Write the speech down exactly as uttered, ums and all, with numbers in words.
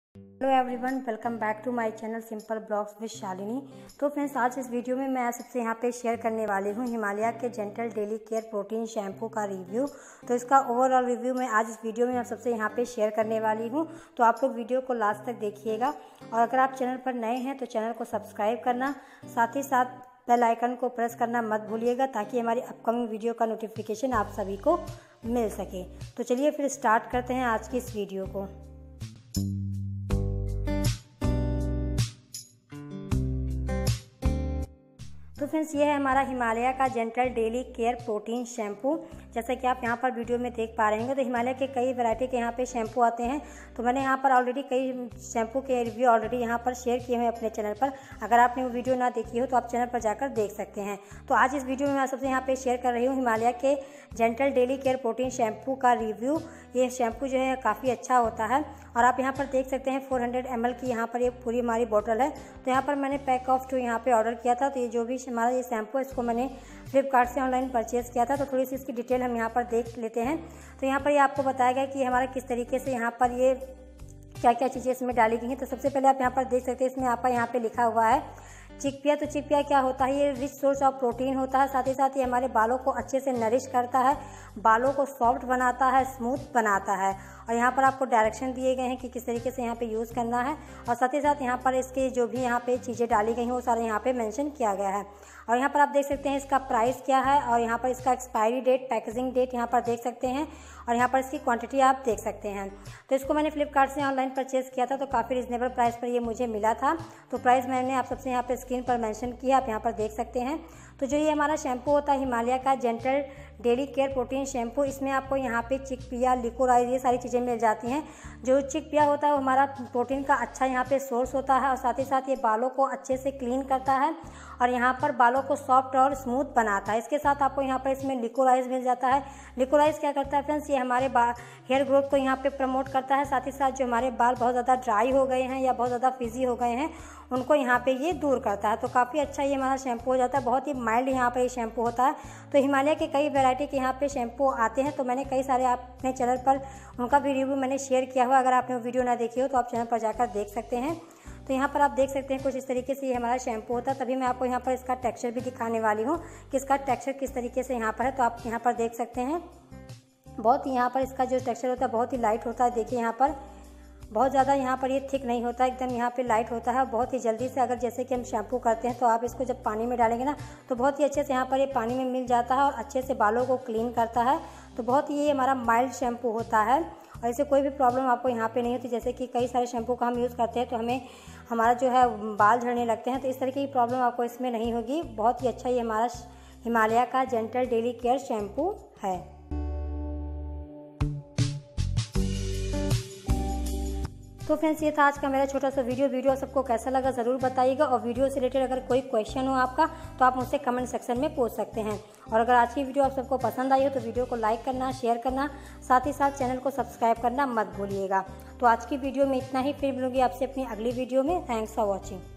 Hello everyone, welcome back to my channel simple blogs with Shalini. तो friends, आज इस video में मैं सबसे यहाँ पे शेयर करने वाली हूँ हिमालय के gentle daily care protein shampoo का रिव्यू। तो इसका ओवरऑल रिव्यू मैं आज इस वीडियो में आप सबसे यहाँ पे शेयर करने वाली हूँ। तो आप लोग वीडियो को लास्ट तक देखिएगा, और अगर आप चैनल पर नए हैं तो चैनल को सब्सक्राइब करना, साथ ही साथ बेल आइकन को प्रेस करना मत भूलिएगा, ताकि हमारी अपकमिंग वीडियो का नोटिफिकेशन आप सभी को मिल सके। तो चलिए फिर स्टार्ट करते हैं आज की इस वीडियो को। तो फ्रेंड्स, ये है हमारा हिमालय का gentle daily care protein shampoo. जैसा कि आप यहाँ पर वीडियो में देख पा रहे हैं, तो हिमालय के कई वैरायटी के यहाँ पे शैम्पू आते हैं। तो मैंने यहाँ पर ऑलरेडी कई शैम्पू के रिव्यू ऑलरेडी यहाँ पर शेयर किए हुए अपने चैनल पर। अगर आपने वो वीडियो ना देखी हो तो आप चैनल पर जाकर देख सकते हैं। तो आज इस वीडियो में मैं सबसे यहाँ पे शेयर कर रही हूँ हिमालय के gentle daily care protein shampoo का रिव्यू। ये शैम्पू जो है काफ़ी अच्छा होता है, और आप यहाँ पर देख सकते हैं चार सौ एम एल की यहाँ पर ये पूरी हमारी बोतल है। तो यहाँ पर मैंने पैक ऑफ टू यहाँ पे ऑर्डर किया था। तो ये जो भी हमारा ये शैम्पू है, इसको मैंने फ्लिपकार्ट से ऑनलाइन परचेज़ किया था। तो थोड़ी सी इसकी डिटेल हम यहाँ पर देख लेते हैं। तो यहाँ पर ये आपको बताया गया कि हमारा किस तरीके से यहाँ पर ये क्या क्या चीज़ें इसमें डाली गई हैं। तो सबसे पहले आप यहाँ पर देख सकते हैं, इसमें आपका यहाँ पे लिखा हुआ है चिकपिया। तो चिकपिया क्या होता है? ये रिच सोर्स ऑफ प्रोटीन होता है। साथ ही साथ ये हमारे बालों को अच्छे से नरिश करता है, बालों को सॉफ्ट बनाता है, स्मूथ बनाता है। और यहाँ पर आपको डायरेक्शन दिए गए हैं कि किस तरीके से यहाँ पे यूज़ करना है। और साथ ही साथ यहाँ पर इसके जो भी यहाँ पे चीज़ें डाली गई हैं वो सारे यहाँ पे मेंशन किया गया है। और यहाँ पर आप देख सकते हैं इसका प्राइस क्या है, और यहाँ पर इसका एक्सपायरी डेट, पैकेजिंग डेट यहाँ पर देख सकते हैं, और यहाँ पर इसकी क्वांटिटी आप देख सकते हैं। तो इसको मैंने फ्लिपकार्ट से ऑनलाइन परचेज़ किया था, तो काफ़ी रिजनेबल प्राइस पर ये मुझे मिला था। तो प्राइस मैंने आप सबसे यहाँ पर स्क्रीन पर मेंशन किया, आप यहाँ पर देख सकते हैं। तो जो ये हमारा शैम्पू होता है हिमालय का gentle daily care protein shampoo, इसमें आपको यहाँ पे चिकपिया, लिकोराइज, ये सारी चीज़ें मिल जाती हैं। जो चिकपिया होता है वो हमारा प्रोटीन का अच्छा यहाँ पे सोर्स होता है, और साथ ही साथ ये बालों को अच्छे से क्लीन करता है, और यहाँ पर बालों को सॉफ्ट और स्मूथ बनाता है। इसके साथ आपको यहाँ पर इसमें लिकोराइज मिल जाता है। लिकोराइज क्या करता है फ्रेंड्स? ये हमारे हेयर ग्रोथ को यहाँ पे प्रमोट करता है। साथ ही साथ जो हमारे बाल बहुत ज़्यादा ड्राई हो गए हैं या बहुत ज़्यादा फिजी हो गए हैं, उनको यहाँ पे ये दूर करता है। तो काफ़ी अच्छा ये हमारा शैम्पू हो जाता है। बहुत ही माइल्ड यहाँ पर ये शैम्पू होता है। तो हिमालय के कई वैरायटी के यहाँ पे शैम्पू आते हैं। तो मैंने कई सारे अपने चैनल पर उनका भी रिव्यू मैंने शेयर किया हुआ। अगर आपने वो वीडियो ना देखी हो तो आप चैनल पर जाकर देख सकते हैं। तो यहाँ पर आप देख सकते हैं कुछ इस तरीके से ये हमारा शैम्पू होता है। तभी मैं आपको यहाँ पर इसका टेक्सचर भी दिखाने वाली हूँ कि इसका टेक्सचर किस तरीके से यहाँ पर है। तो आप यहाँ पर देख सकते हैं, बहुत ही यहाँ पर इसका जो टेक्सचर होता है बहुत ही लाइट होता है। देखिए यहाँ पर बहुत ज़्यादा यहाँ पर ये थिक नहीं होता, एकदम यहाँ पे लाइट होता है। बहुत ही जल्दी से, अगर जैसे कि हम शैम्पू करते हैं तो आप इसको जब पानी में डालेंगे ना, तो बहुत ही अच्छे से यहाँ पर ये पानी में मिल जाता है, और अच्छे से बालों को क्लीन करता है। तो बहुत ही ये हमारा माइल्ड शैम्पू होता है, और इससे कोई भी प्रॉब्लम आपको यहाँ पे नहीं होती। जैसे कि कई सारे शैम्पू का हम यूज़ करते हैं तो हमें हमारा जो है बाल झड़ने लगते हैं, तो इस तरीके की प्रॉब्लम आपको इसमें नहीं होगी। बहुत ही अच्छा ये हमारा हिमालय का जेंटल डेली केयर शैम्पू है। तो फ्रेंड्स, ये था आज का मेरा छोटा सा वीडियो। वीडियो सबको कैसा लगा ज़रूर बताइएगा, और वीडियो से रिलेटेड अगर कोई क्वेश्चन हो आपका तो आप मुझसे कमेंट सेक्शन में पूछ सकते हैं। और अगर आज की वीडियो आप सबको पसंद आई हो तो वीडियो को लाइक करना, शेयर करना, साथ ही साथ चैनल को सब्सक्राइब करना मत भूलिएगा। तो आज की वीडियो में इतना ही, फिर मिलूंगी आपसे अपनी अगली वीडियो में। Thanks for watching.